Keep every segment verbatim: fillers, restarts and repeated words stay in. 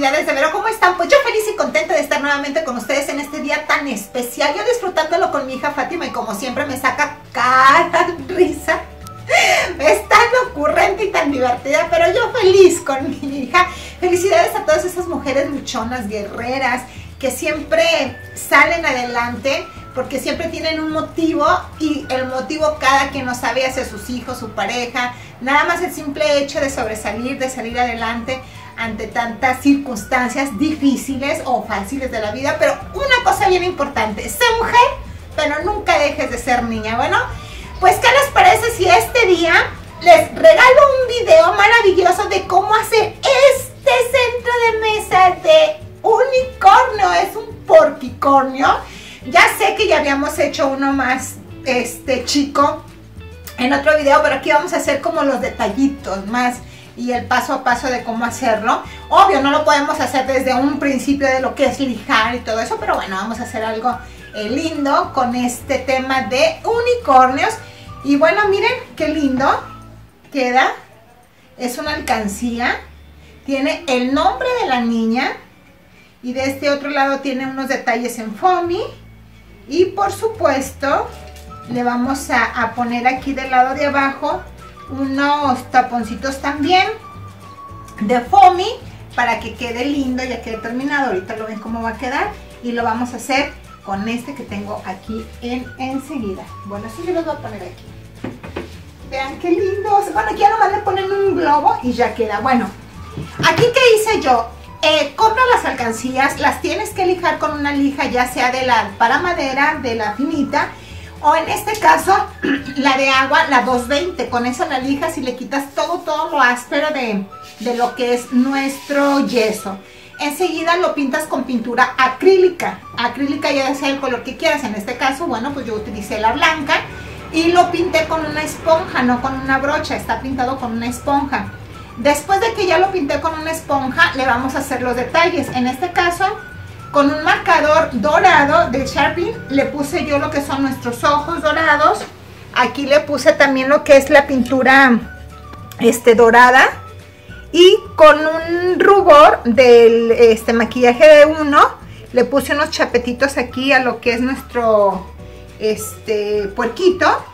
Felicidades de Vero, ¿cómo están? Pues yo feliz y contenta de estar nuevamente con ustedes en este día tan especial. Yo disfrutándolo con mi hija Fátima y como siempre me saca cada risa. Es tan ocurrente y tan divertida, pero yo feliz con mi hija. Felicidades a todas esas mujeres luchonas, guerreras, que siempre salen adelante porque siempre tienen un motivo, y el motivo cada quien lo sabe, hacia sus hijos, su pareja. Nada más el simple hecho de sobresalir, de salir adelante ante tantas circunstancias difíciles o fáciles de la vida. Pero una cosa bien importante: sé mujer, pero nunca dejes de ser niña. Bueno, pues ¿qué les parece si este día les regalo un video maravilloso de cómo hacer este centro de mesa de unicornio? Es un porquicornio. Ya sé que ya habíamos hecho uno más este chico en otro video, pero aquí vamos a hacer como los detallitos más y el paso a paso de cómo hacerlo. Obvio, no lo podemos hacer desde un principio de lo que es lijar y todo eso, pero bueno, vamos a hacer algo eh, lindo con este tema de unicornios. Y bueno, miren qué lindo queda. Es una alcancía, tiene el nombre de la niña y de este otro lado tiene unos detalles en foamy. Y por supuesto le vamos a, a poner aquí del lado de abajo unos taponcitos también de foamy para que quede lindo, ya quede terminado. Ahorita lo ven cómo va a quedar, y lo vamos a hacer con este que tengo aquí en enseguida. Bueno, así yo los voy a poner aquí. Vean qué lindos. Bueno, aquí ya nomás le ponen un globo y ya queda. Bueno, aquí ¿qué hice yo? Eh, compra las alcancías, las tienes que lijar con una lija, ya sea de la para madera, de la finita, o en este caso la de agua, la doscientos veinte. Con esa la lijas y le quitas todo, todo lo áspero de, de lo que es nuestro yeso. Enseguida lo pintas con pintura acrílica, acrílica ya sea el color que quieras. En este caso, bueno, pues yo utilicé la blanca y lo pinté con una esponja, no con una brocha, está pintado con una esponja. Después de que ya lo pinté con una esponja, le vamos a hacer los detalles. En este caso, con un marcador dorado de Sharpie, le puse yo lo que son nuestros ojos dorados. Aquí le puse también lo que es la pintura este, dorada. Y con un rubor del este, maquillaje de uno, le puse unos chapetitos aquí a lo que es nuestro este, puerquito.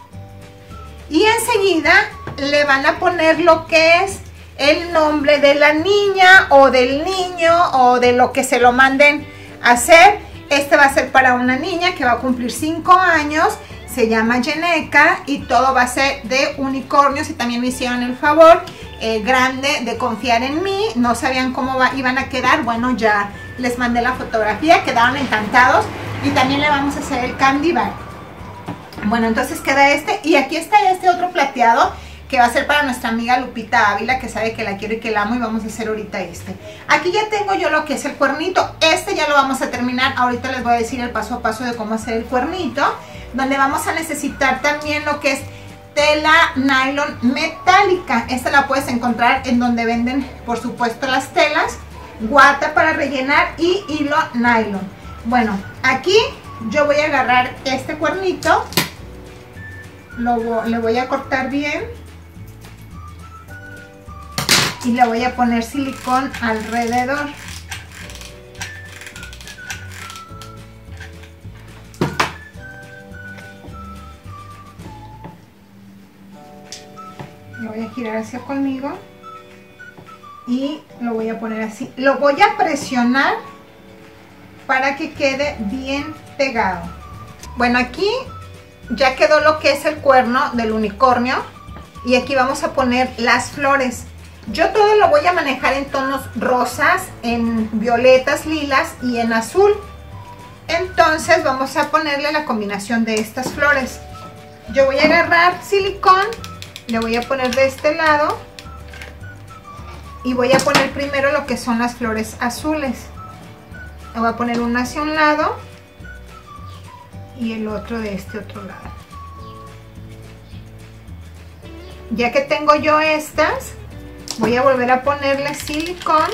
Y enseguida le van a poner lo que es el nombre de la niña o del niño o de lo que se lo manden a hacer. Este va a ser para una niña que va a cumplir cinco años, se llama Yeneca, y todo va a ser de unicornios. Y también me hicieron el favor eh, grande de confiar en mí. No sabían cómo va, iban a quedar. Bueno, ya les mandé la fotografía, quedaron encantados. Y también le vamos a hacer el candy bar. Bueno, entonces queda este, y aquí está este otro plateado que va a ser para nuestra amiga Lupita Ávila, que sabe que la quiero y que la amo, y vamos a hacer ahorita este. Aquí ya tengo yo lo que es el cuernito. Este ya lo vamos a terminar. Ahorita les voy a decir el paso a paso de cómo hacer el cuernito, donde vamos a necesitar también lo que es tela nylon metálica. Esta la puedes encontrar en donde venden, por supuesto, las telas, guata para rellenar y hilo nylon. Bueno, aquí yo voy a agarrar este cuernito, lo, le voy a cortar bien y le voy a poner silicón alrededor. Lo voy a girar hacia conmigo y lo voy a poner así. Lo voy a presionar para que quede bien pegado. Bueno, aquí ya quedó lo que es el cuerno del unicornio, y aquí vamos a poner las flores. Yo todo lo voy a manejar en tonos rosas, en violetas, lilas y en azul. Entonces vamos a ponerle la combinación de estas flores. Yo voy a agarrar silicón, le voy a poner de este lado y voy a poner primero lo que son las flores azules. Le voy a poner una hacia un lado y el otro de este otro lado. Ya que tengo yo estas, voy a volver a ponerle silicón.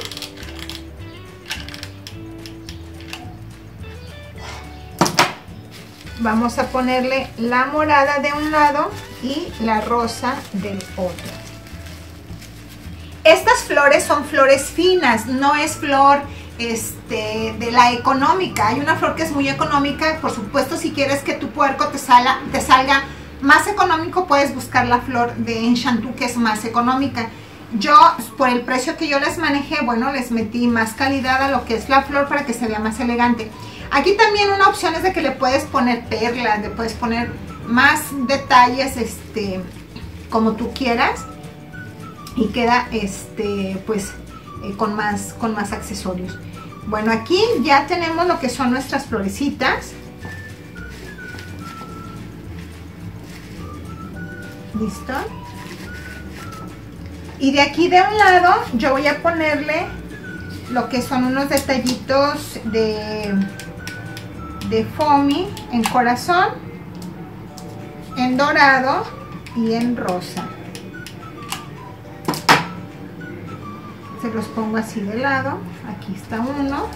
Vamos a ponerle la morada de un lado y la rosa del otro. Estas flores son flores finas, no es flor este, de la económica. Hay una flor que es muy económica. Por supuesto, si quieres que tu puerco te salga, te salga más económico, puedes buscar la flor de Enchantú, que es más económica. Yo, por el precio que yo les manejé, bueno, les metí más calidad a lo que es la flor para que se vea más elegante. Aquí también una opción es de que le puedes poner perlas, le puedes poner más detalles, este, como tú quieras, y queda, este, pues, eh, con más, con más accesorios. Bueno, aquí ya tenemos lo que son nuestras florecitas. ¿Listo? Y de aquí de un lado yo voy a ponerle lo que son unos detallitos de, de foamy en corazón, en dorado y en rosa. Se los pongo así de lado. Aquí está uno.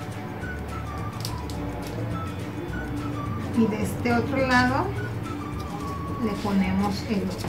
Y de este otro lado le ponemos el otro.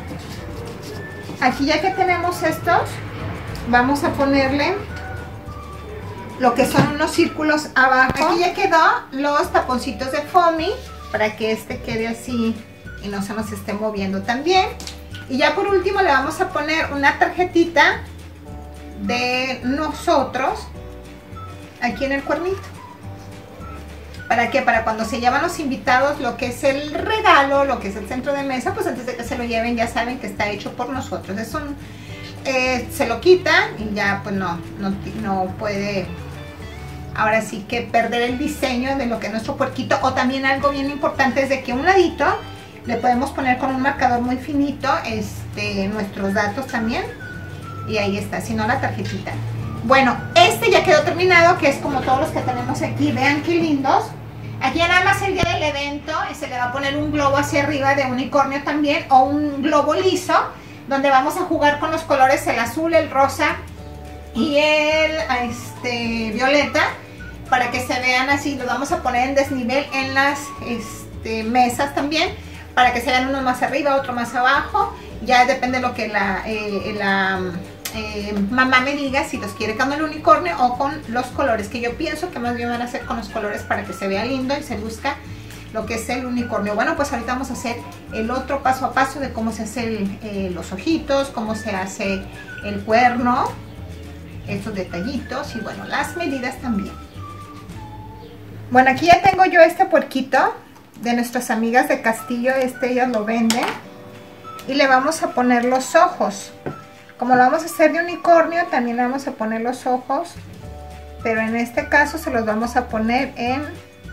Aquí ya que tenemos estos, vamos a ponerle lo que son unos círculos abajo. Aquí ya quedó los taponcitos de foamy para que este quede así y no se nos esté moviendo también. Y ya por último le vamos a poner una tarjetita de nosotros aquí en el cuernito. ¿Para qué? Para cuando se llevan los invitados lo que es el regalo, lo que es el centro de mesa, pues antes de que se lo lleven ya saben que está hecho por nosotros. Es un, eh, se lo quitan y ya pues no, no, no puede ahora sí que perder el diseño de lo que es nuestro puerquito. O también algo bien importante es de que un ladito le podemos poner con un marcador muy finito este, nuestros datos también. Y ahí está, si no la tarjetita. Bueno, este ya quedó terminado, que es como todos los que tenemos aquí. Vean qué lindos. Aquí nada más el día del evento se le va a poner un globo hacia arriba de unicornio también, o un globo liso, donde vamos a jugar con los colores, el azul, el rosa y el este, violeta, para que se vean así. Los vamos a poner en desnivel en las este, mesas también, para que se vean uno más arriba, otro más abajo. Ya depende de lo que la... Eh, la Eh, mamá me diga si los quiere con el unicornio o con los colores, que yo pienso que más bien van a hacer con los colores para que se vea lindo y se luzca lo que es el unicornio. Bueno, pues ahorita vamos a hacer el otro paso a paso de cómo se hacen eh, los ojitos, cómo se hace el cuerno, estos detallitos y bueno, las medidas también. Bueno, aquí ya tengo yo este puerquito de nuestras amigas de Castillo. Este ellas lo venden y le vamos a poner los ojos. Como lo vamos a hacer de unicornio, también le vamos a poner los ojos, pero en este caso se los vamos a poner en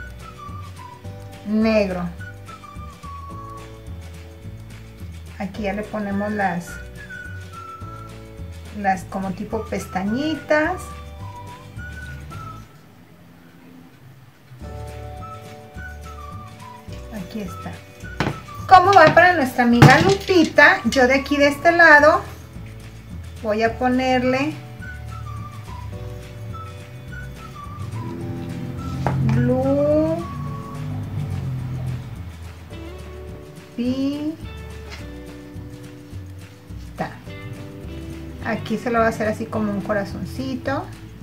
negro. Aquí ya le ponemos las, las como tipo pestañitas. Aquí está. ¿Cómo va para nuestra amiga Lupita? Yo de aquí de este lado voy a ponerle Lupita. Aquí se lo va a hacer así como un corazoncito.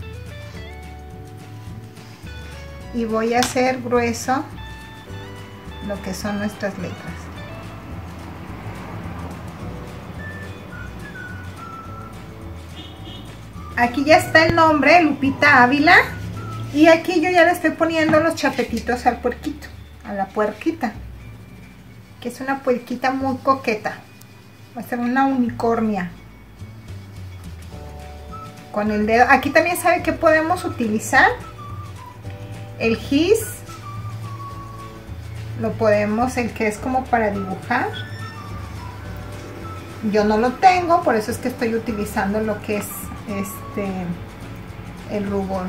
Y voy a hacer grueso lo que son nuestras letras. Aquí ya está el nombre, Lupita Ávila. Y aquí yo ya le estoy poniendo los chapetitos al puerquito, a la puerquita, que es una puerquita muy coqueta. Va a ser una unicornia. Con el dedo. Aquí también sabe que podemos utilizar el gis. Lo podemos, el que es como para dibujar. Yo no lo tengo, por eso es que estoy utilizando lo que es este el rubor,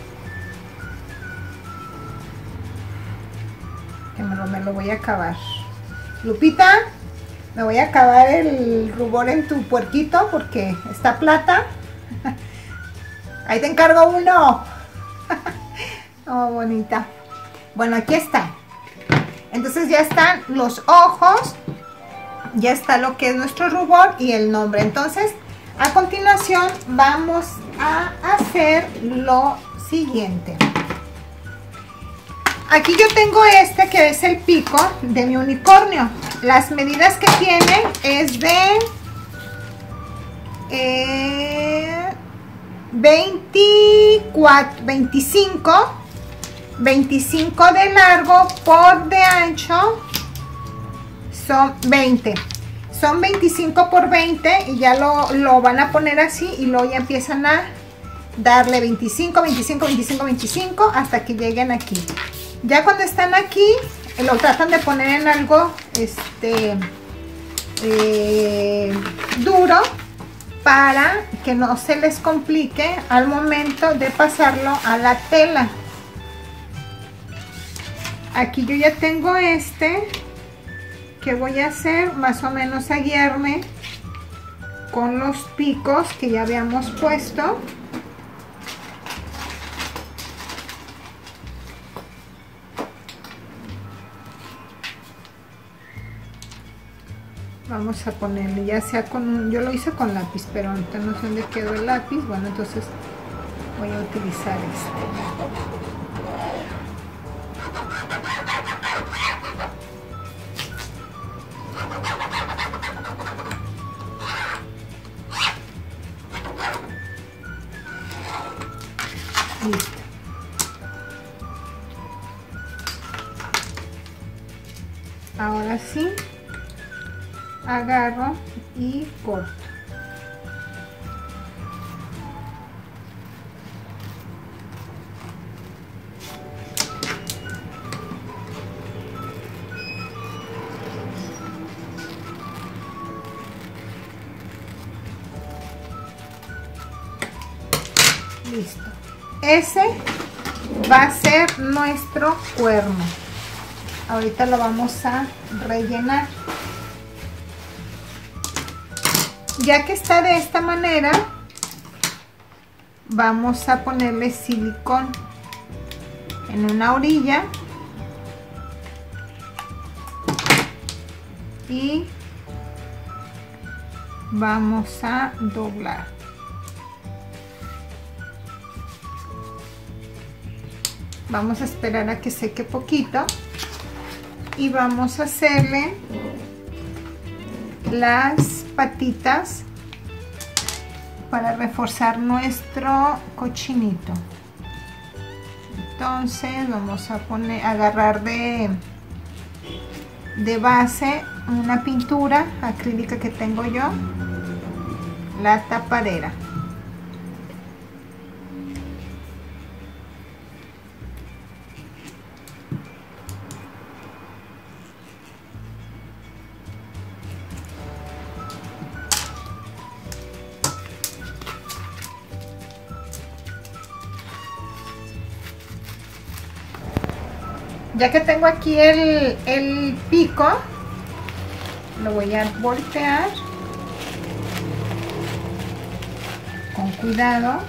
que me lo, me lo voy a acabar. Lupita, me voy a acabar el rubor en tu puerquito porque está plata. Ahí te encargo uno. Oh, bonita. Bueno, aquí está. Entonces ya están los ojos, ya está lo que es nuestro rubor y el nombre. Entonces A continuación vamos a hacer lo siguiente. Aquí yo tengo este que es el pico de mi unicornio. Las medidas que tiene es de eh, veinticuatro, veinticinco, veinticinco de largo por de ancho, son veinte. Son veinticinco por veinte y ya lo, lo van a poner así y luego ya empiezan a darle veinticinco, veinticinco, veinticinco, veinticinco hasta que lleguen aquí. Ya cuando están aquí, lo tratan de poner en algo este, eh, duro para que no se les complique al momento de pasarlo a la tela. Aquí yo ya tengo este que voy a hacer más o menos a guiarme con los picos que ya habíamos puesto. Vamos a ponerle ya sea con un, yo lo hice con lápiz, pero ahorita no sé dónde quedó el lápiz. Bueno, entonces voy a utilizar este. Listo. Ahora sí, agarro y corto. Listo. Ese va a ser nuestro cuerno. Ahorita lo vamos a rellenar. Ya que está de esta manera, vamos a ponerle silicón en una orilla y vamos a doblar. Vamos a esperar a que seque poquito y vamos a hacerle las patitas para reforzar nuestro cochinito. Entonces vamos a poner, agarrar de, de base una pintura acrílica que tengo yo, la tapadera. Ya que tengo aquí el, el pico, lo voy a voltear con cuidado.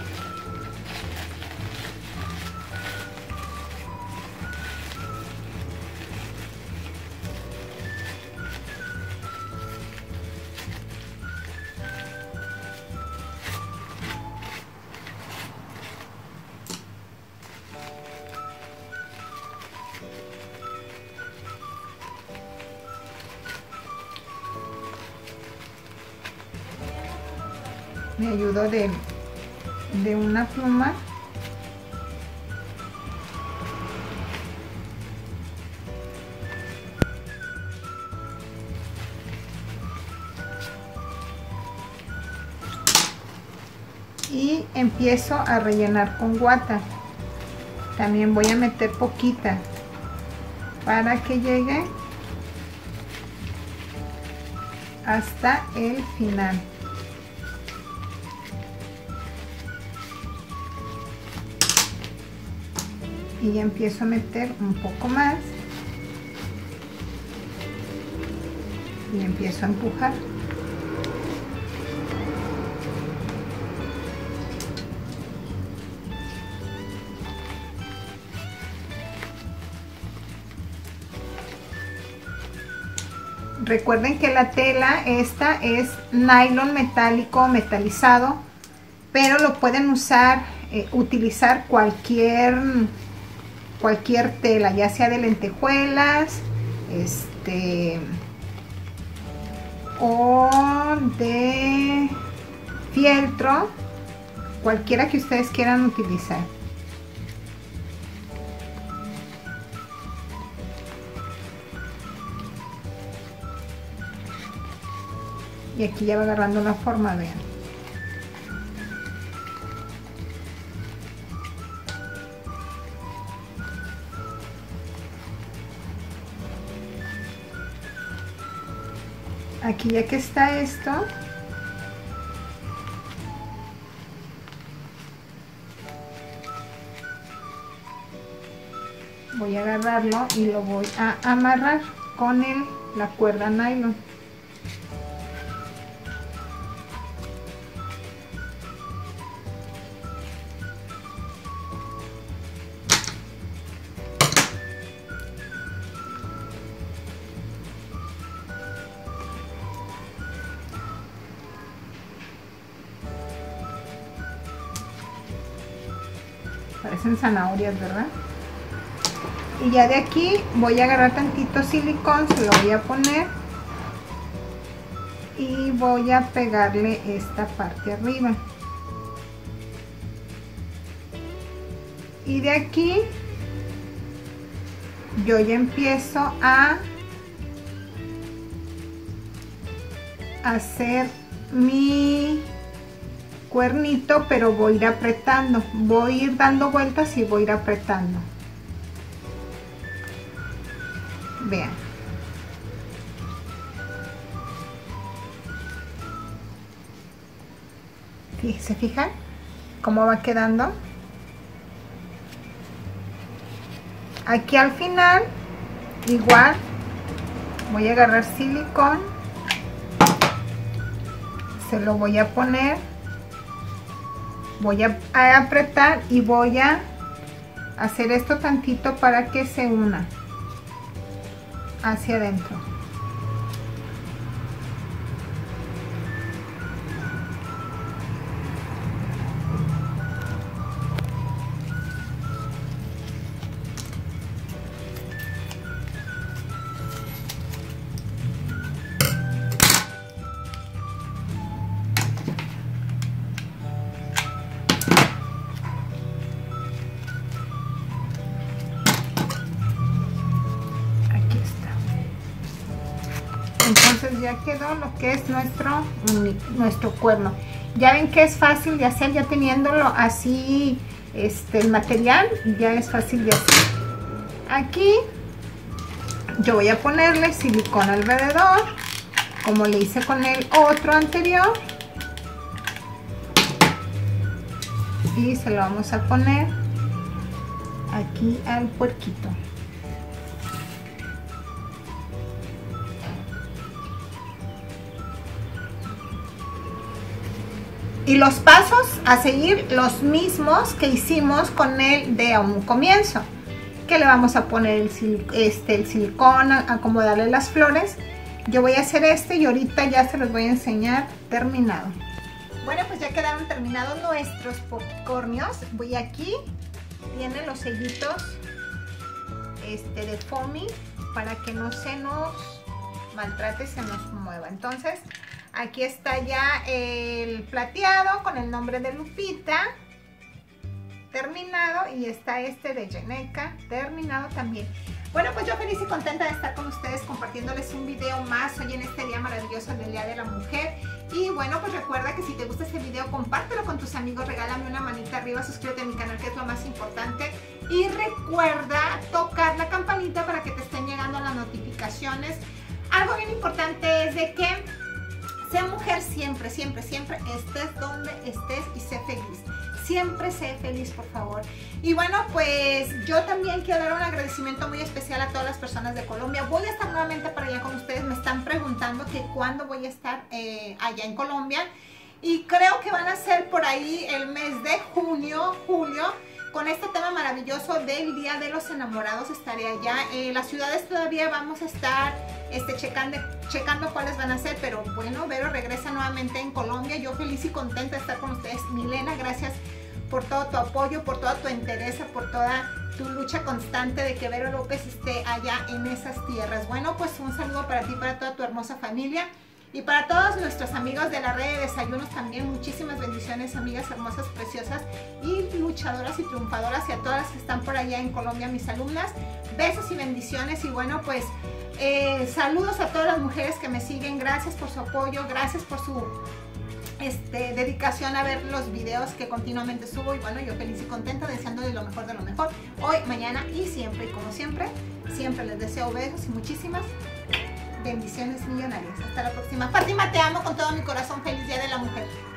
Me ayudo de, de una pluma. Y empiezo a rellenar con guata. También voy a meter poquita para que llegue hasta el final. Y ya empiezo a meter un poco más y empiezo a empujar. Recuerden que la tela esta es nylon metálico metalizado, pero lo pueden usar, eh, utilizar cualquier, cualquier tela, ya sea de lentejuelas, este, o de fieltro, cualquiera que ustedes quieran utilizar. Y aquí ya va agarrando la forma, vean. Aquí ya que está esto, voy a agarrarlo y lo voy a amarrar con el, la cuerda nylon. Parecen zanahorias, ¿verdad? Y ya de aquí voy a agarrar tantito silicón, se lo voy a poner y voy a pegarle esta parte arriba. Y de aquí yo ya empiezo a hacer mi cuernito, pero voy a ir apretando, voy a ir dando vueltas y voy a ir apretando. Vean. ¿Se fijan cómo va quedando? Aquí al final igual voy a agarrar silicón, se lo voy a poner, voy a, a apretar y voy a hacer esto tantito para que se una hacia adentro. Entonces ya quedó lo que es nuestro, nuestro cuerno. Ya ven que es fácil de hacer, ya teniéndolo así, este, el material, ya es fácil de hacer. Aquí yo voy a ponerle silicón alrededor, como le hice con el otro anterior. Y se lo vamos a poner aquí al puerquito. Y los pasos a seguir los mismos que hicimos con el de a un comienzo, que le vamos a poner el, sil este, el silicón, a acomodarle las flores. Yo voy a hacer este y ahorita ya se los voy a enseñar terminado. Bueno, pues ya quedaron terminados nuestros popcornios. Voy aquí, tiene los sellitos este, de foamy para que no se nos maltrate, se nos mueva. Entonces aquí está ya el plateado con el nombre de Lupita, terminado, y está este de Yeneca, terminado también. Bueno, pues yo feliz y contenta de estar con ustedes compartiéndoles un video más hoy en este día maravilloso del Día de la Mujer. Y bueno, pues recuerda que si te gusta este video, compártelo con tus amigos, regálame una manita arriba, suscríbete a mi canal, que es lo más importante. Y recuerda tocar la campanita para que te estén llegando las notificaciones. Algo bien importante es de que sé mujer siempre, siempre, siempre, estés donde estés y sé feliz. Siempre sé feliz, por favor. Y bueno, pues yo también quiero dar un agradecimiento muy especial a todas las personas de Colombia. Voy a estar nuevamente para allá con ustedes. Me están preguntando que cuándo voy a estar eh, allá en Colombia. Y creo que van a ser por ahí el mes de junio, julio. con este tema maravilloso del Día de los Enamorados. Estaré allá. En las ciudades todavía vamos a estar este, checando, checando cuáles van a ser, pero bueno, Vero regresa nuevamente en Colombia. Yo feliz y contenta de estar con ustedes. Milena, gracias por todo tu apoyo, por toda tu entereza, por toda tu lucha constante de que Vero López esté allá en esas tierras. Bueno, pues un saludo para ti, para toda tu hermosa familia. Y para todos nuestros amigos de la red de desayunos también, muchísimas bendiciones, amigas hermosas, preciosas y luchadoras y triunfadoras, y a todas las que están por allá en Colombia, mis alumnas, besos y bendiciones. Y bueno, pues eh, saludos a todas las mujeres que me siguen, gracias por su apoyo, gracias por su este, dedicación a ver los videos que continuamente subo. Y bueno, yo feliz y contenta, deseándoles lo mejor de lo mejor, hoy, mañana y siempre. Y como siempre, siempre les deseo besos y muchísimas bendiciones millonarias. Hasta la próxima. Fátima, te amo con todo mi corazón. Feliz Día de la Mujer.